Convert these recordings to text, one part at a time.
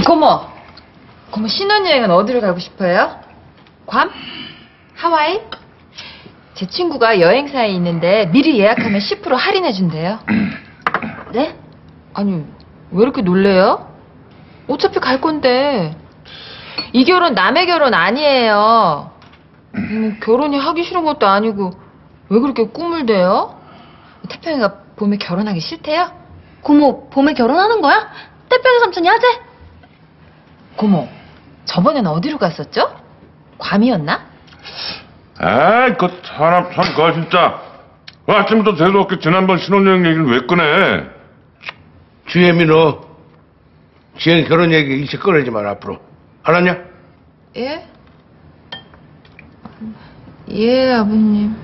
고모 신혼여행은 어디로 가고 싶어요? 괌? 하와이? 제 친구가 여행사에 있는데 미리 예약하면 10% 할인해준대요. 네? 아니 왜 이렇게 놀래요? 어차피 갈 건데. 이 결혼 남의 결혼 아니에요. 결혼이 하기 싫은 것도 아니고 왜 그렇게 꿈을 대요? 태평이가 봄에 결혼하기 싫대요? 고모, 봄에 결혼하는 거야? 태평이 삼촌이 하재? 고모, 저번엔 어디로 갔었죠? 괌이었나? 에이, 그 사람 참, 그거 진짜. 아침부터 대도 없게 지난번 신혼여행 얘기를 왜 꺼내? 주혜미 너 지혜 결혼 얘기 일찍 꺼내지 마라 앞으로. 알았냐? 예? 예, 아버님.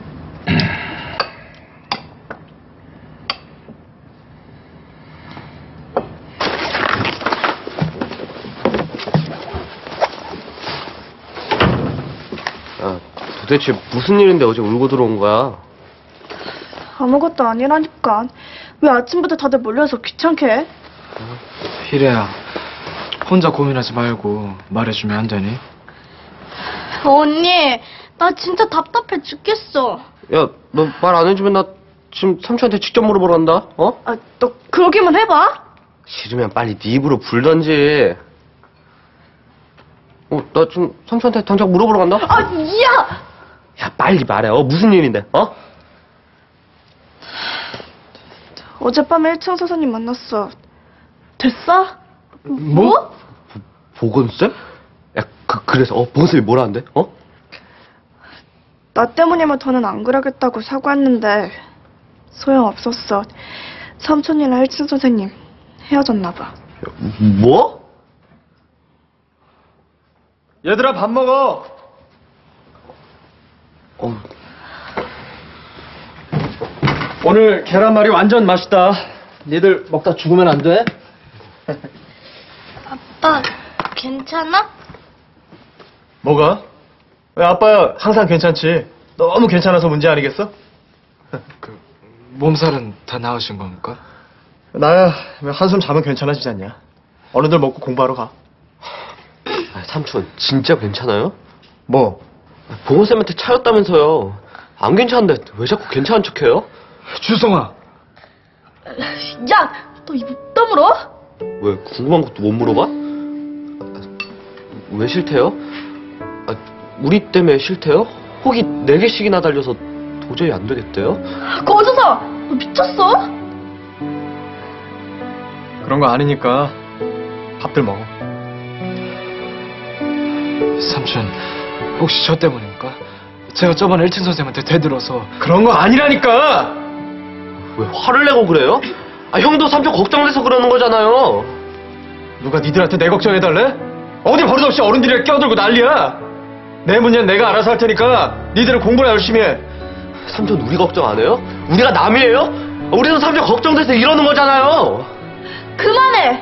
야, 도대체 무슨 일인데 어제 울고 들어온 거야? 아무것도 아니라니까. 왜 아침부터 다들 몰려서 귀찮게 해? 희래야, 혼자 고민하지 말고 말해주면 안 되니? 언니, 나 진짜 답답해 죽겠어. 야, 너 말 안 해주면 나 지금 삼촌한테 직접 물어보러 간다, 어? 아, 너 그러기만 해봐. 싫으면 빨리 네 입으로 불던지. 나 지금 삼촌한테 당장 물어보러 간다? 아, 야! 야, 빨리 말해. 무슨 일인데, 어? 어젯밤에 1층 선생님 만났어. 됐어? 뭐? 보건쌤? 야, 그래서 보건쌤이 뭐라 한대? 어? 나 때문이면 더는 안 그러겠다고 사과했는데 소용없었어. 삼촌이랑 1층 선생님 헤어졌나 봐. 뭐? 얘들아, 밥 먹어! 오늘 계란말이 완전 맛있다. 니들 먹다 죽으면 안 돼? 아빠, 괜찮아? 뭐가? 왜 아빠야 항상 괜찮지. 너무 괜찮아서 문제 아니겠어? 몸살은 다 나으신 겁니까? 나야 한숨 자면 괜찮아지지 않냐. 어느들 먹고 공부하러 가. 삼촌, 진짜 괜찮아요? 뭐? 보건쌤한테 차였다면서요. 안 괜찮은데 왜 자꾸 괜찮은 척해요? 주성아. 야, 너 입 다물어? 왜 궁금한 것도 못 물어봐? 왜 싫대요? 우리 때문에 싫대요? 혹이 4개씩이나 달려서 도저히 안 되겠대요? 거저서, 너 미쳤어? 그런 거 아니니까 밥들 먹어. 삼촌, 혹시 저 때문입니까? 제가 저번에 1층 선생님한테 대들어서. 그런 거 아니라니까! 왜 화를 내고 그래요? 형도 삼촌 걱정돼서 그러는 거잖아요. 누가 니들한테 내 걱정해달래? 어디 버릇없이 어른들이랑 껴들고 난리야. 내 문제는 내가 알아서 할 테니까 니들은 공부나 열심히 해. 삼촌 우리 걱정 안 해요? 우리가 남이에요? 우리는 삼촌 걱정돼서 이러는 거잖아요. 그만해!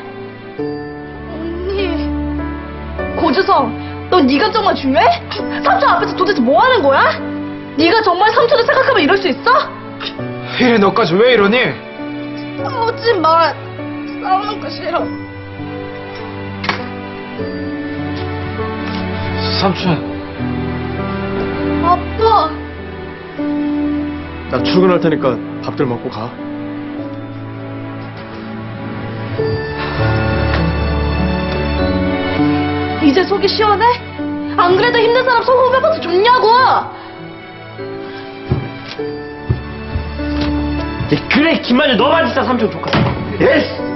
언니, 고주성, 넌 네가 정말 중요해? 삼촌 앞에서 도대체 뭐 하는 거야? 네가 정말 삼촌을 생각하면 이럴 수 있어? 희래, 너까지 왜 이러니? 싸우지 마. 싸우는 거 싫어. 삼촌, 아빠. 나 출근할 테니까 밥들 먹고 가. 이제 속이 시원해? 안 그래도 힘든 사람 속 후벼봐서 좋냐고. 그래, 김만일 너만 진짜 삼촌 좋겠어. 예스!